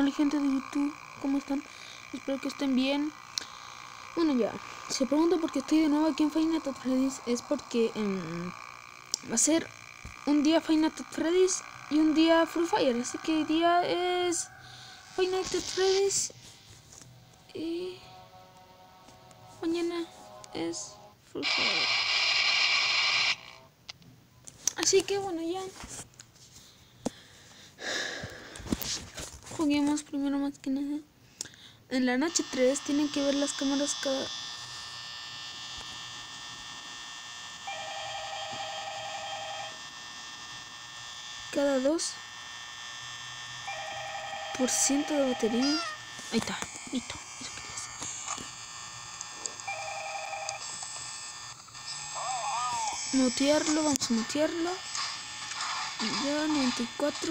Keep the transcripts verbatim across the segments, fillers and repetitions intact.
Hola gente de YouTube, ¿cómo están? Espero que estén bien. Bueno, ya, se pregunta por qué estoy de nuevo aquí en Five Nights at Freddy's. Es porque um, va a ser un día Five Nights at Freddy's y un día Free Fire. Así que el día es Five Nights at Freddy's y mañana es Free Fire. Así que bueno, ya juguemos primero más que nada. En la noche tres tienen que ver las cámaras cada... cada dos por ciento de batería. Ahí está, listo. Eso quería hacer. Mutearlo, vamos a mutearlo. Ya, noventa y cuatro.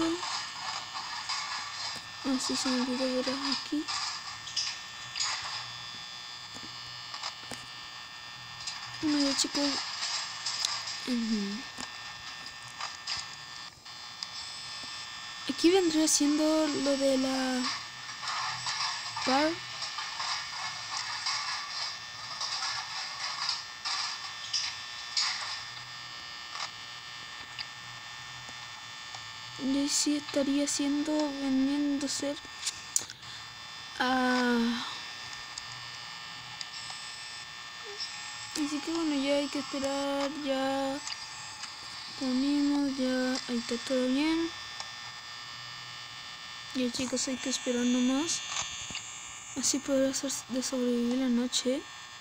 Así se me olvidó ver aquí. Bueno, ya chicos. Uh-huh. Aquí vendría siendo lo de la bar. Y sí estaría siendo vendiendo ser a... Así que bueno, ya hay que esperar. Ya ponemos, ya ahí está todo bien. Ya chicos, hay que esperar nomás. Así podrá ser de sobrevivir la noche.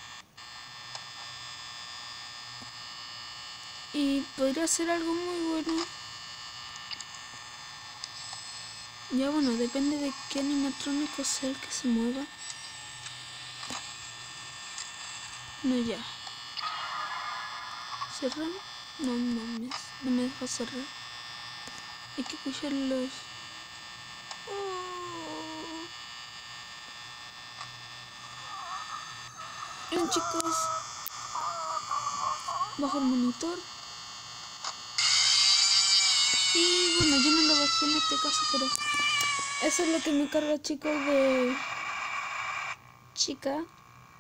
Y podría ser algo muy bueno. Ya bueno, depende de qué animatrónico sea el que se mueva. No, ya. ¿Cerrar? No mames, no me deja cerrar. Hay que escuchar los... Oh. Bien chicos. Bajo el monitor. Y bueno, yo no lo bajé en este caso, pero eso es lo que me carga chicos de chica.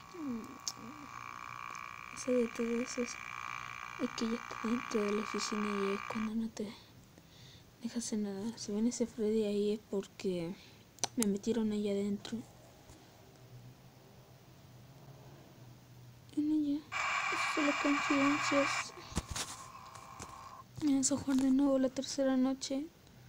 Eso de todo eso es, es que ya está dentro de la oficina y es cuando no te deja hacer nada. Si ven ese Freddy ahí es porque me metieron ahí adentro. Bueno ya, esas son las coincidencias. Vamos a jugar de nuevo la tercera noche.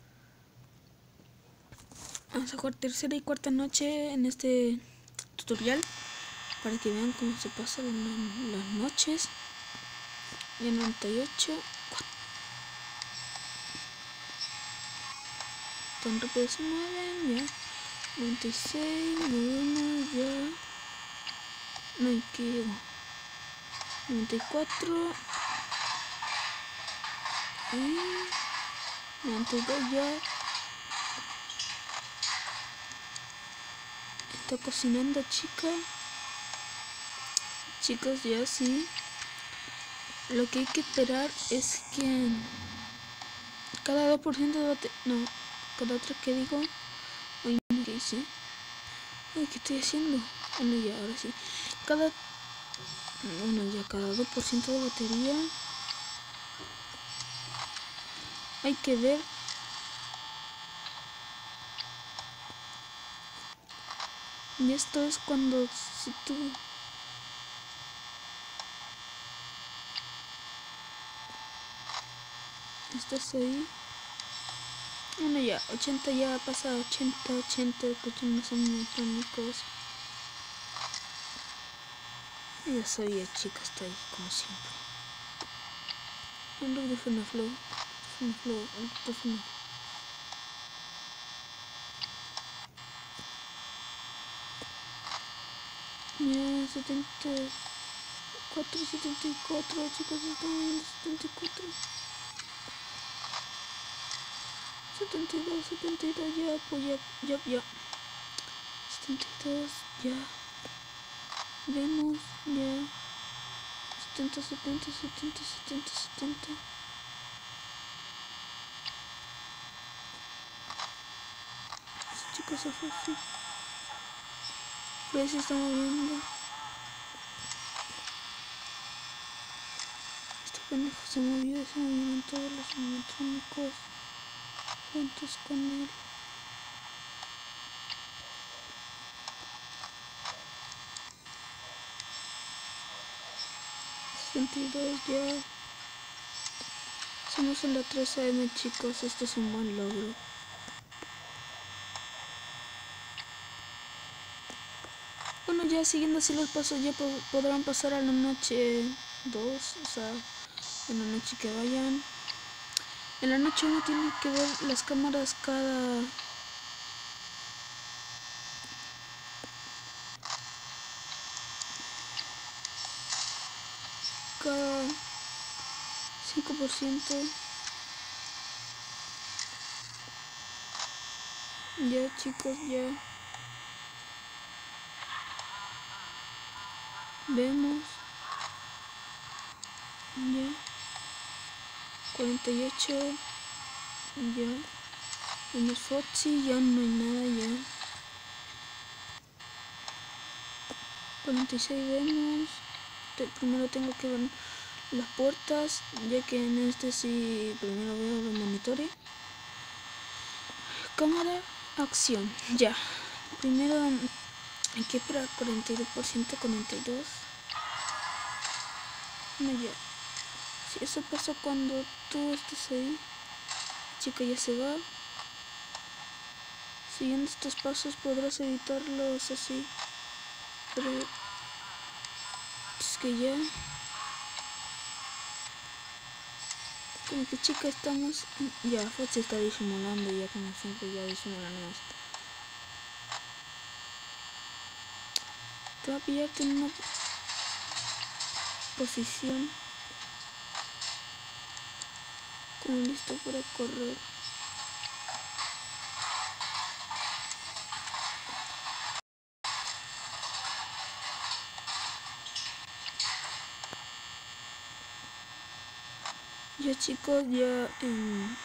Vamos a jugar tercera y cuarta noche en este tutorial para que vean cómo se pasan las noches. Ya noventa y ocho. Tan rápido se mueven, ya. noventa y seis, noventa y uno, ya. No hay que. noventa y cuatro. Y noventa y dos ya. Está cocinando, chica. Chicos, ya sí. Lo que hay que esperar es que cada dos por ciento de batería. No, cada tres que digo. Oye, ¿qué hice? Ay, ¿qué estoy haciendo? Bueno, ya, ahora sí. Cada. Bueno, ya cada dos por ciento de batería. Hay que ver. Y esto es cuando si tú estás ahí. Bueno ya, ochenta ya pasa ochenta, ochenta, escuchan los animatrónicos. Ya sabía, chica, está ahí como siempre. Un look de Funaflow. Funaflow, un look de Funaflow. Ya, setenta y cuatro, setenta y cuatro, chicos, están viendo setenta y cuatro. setenta y dos, setenta y dos, ya, pues ya, ya, ya. setenta y dos, ya. Vemos, ya. setenta, setenta, setenta, setenta, setenta. cosas así. Por ahí se está moviendo. Este pendejo se movió y se movieron todos los animatrónicos juntos con él. sesenta y dos ya. Somos en la tres A M, chicos. Esto es un buen logro. Bueno, ya siguiendo así los pasos, ya po podrán pasar a la noche dos, o sea, en la noche que vayan. En la noche uno tiene que ver las cámaras cada... cada cinco por ciento. Ya, chicos, ya. Vemos. Ya. cuarenta y ocho. Ya. En el Foxy ya no hay nada ya. cuarenta y seis vemos. Te, primero tengo que ver las puertas, ya que en este sí primero veo los monitores. Cámara, acción. Ya. Primero hay que esperar cuarenta y dos por ciento, cuarenta y dos. No, ya. Si eso pasa cuando tú estés ahí. La chica ya se va. Siguiendo estos pasos podrás evitarlos así. Pero es que ya. Como que chica estamos. Ya, Fox está disimulando ya como siempre ya disimulando más. Te va a pillarte en una posición como listo para correr. Ya, chicos, ya en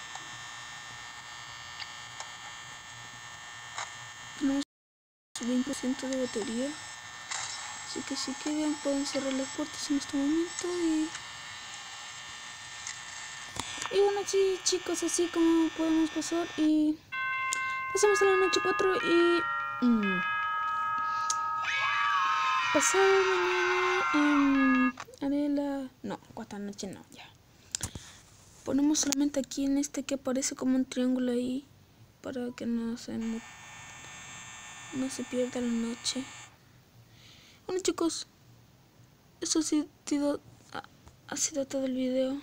tenemos veinte por ciento de batería, así que si quieren pueden cerrar las puertas en este momento. y y bueno, sí, chicos, así como podemos pasar y pasamos a la noche cuatro y mmm, pasado mañana eh, haré la... no, cuatro noche no, ya. Ponemos solamente aquí en este que aparece como un triángulo ahí para que no se, no, no se pierda la noche. Bueno, chicos, eso ha sido, ha sido todo el video.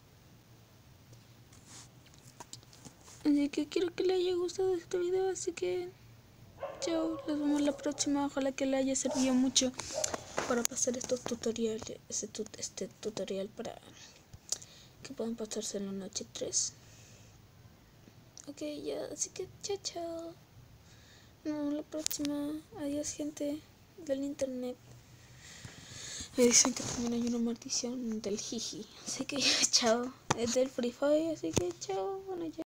Así que quiero que les haya gustado este video, así que chao, nos vemos la próxima. Ojalá que les haya servido mucho para pasar estos tutoriales, este, tut este tutorial para que puedan pasarse en la noche tres. Ok, ya, así que chao, chao. Nos vemos la próxima. Adiós, gente del internet. Me dicen que también hay una maldición del jiji, así que chao. Es del Free Fire, así que chao. Bueno, ya.